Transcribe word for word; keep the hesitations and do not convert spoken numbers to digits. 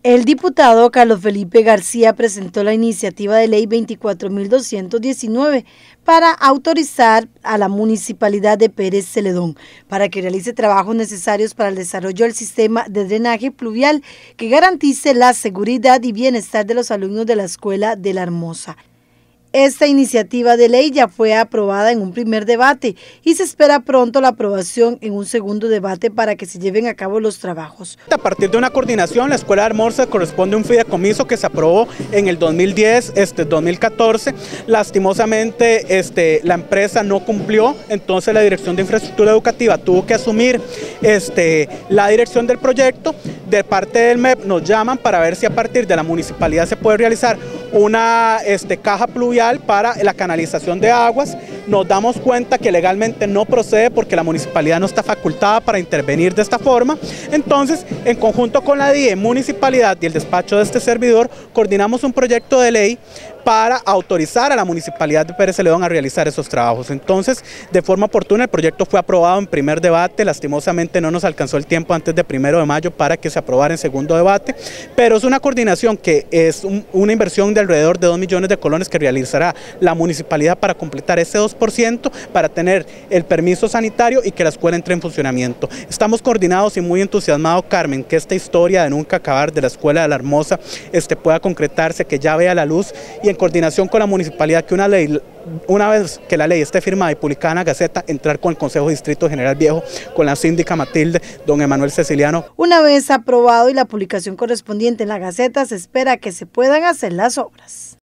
El diputado Carlos Felipe García presentó la iniciativa de ley veinticuatro mil doscientos diecinueve para autorizar a la municipalidad de Pérez Celedón para que realice trabajos necesarios para el desarrollo del sistema de drenaje pluvial que garantice la seguridad y bienestar de los alumnos de la Escuela de la Hermosa. Esta iniciativa de ley ya fue aprobada en un primer debate y se espera pronto la aprobación en un segundo debate para que se lleven a cabo los trabajos. A partir de una coordinación, la Escuela de Hermosa corresponde a un fideicomiso que se aprobó en el dos mil diez, este, dos mil catorce. Lastimosamente este, la empresa no cumplió, entonces la Dirección de Infraestructura Educativa tuvo que asumir este, la dirección del proyecto. De parte del M E P nos llaman para ver si a partir de la municipalidad se puede realizar una este, caja pluvial para la canalización de aguas. Nos damos cuenta que legalmente no procede porque la municipalidad no está facultada para intervenir de esta forma. Entonces, en conjunto con la D I E, municipalidad y el despacho de este servidor, coordinamos un proyecto de ley para autorizar a la municipalidad de Pérez Celedón a realizar esos trabajos. Entonces, de forma oportuna, el proyecto fue aprobado en primer debate. Lastimosamente no nos alcanzó el tiempo antes de primero de mayo para que se aprobara en segundo debate, pero es una coordinación que es un, una inversión de alrededor de dos millones de colones que realizará la municipalidad para completar ese dos por ciento, para tener el permiso sanitario y que la escuela entre en funcionamiento. Estamos coordinados y muy entusiasmados, Carmen, que esta historia de nunca acabar de la Escuela de la Hermosa este, pueda concretarse, que ya vea la luz, y en coordinación con la municipalidad que una ley, una vez que la ley esté firmada y publicada en la Gaceta, entrar con el Consejo Distrito General Viejo, con la síndica Matilde, don Emanuel Ceciliano. Una vez aprobado y la publicación correspondiente en la Gaceta, se espera que se puedan hacer las obras.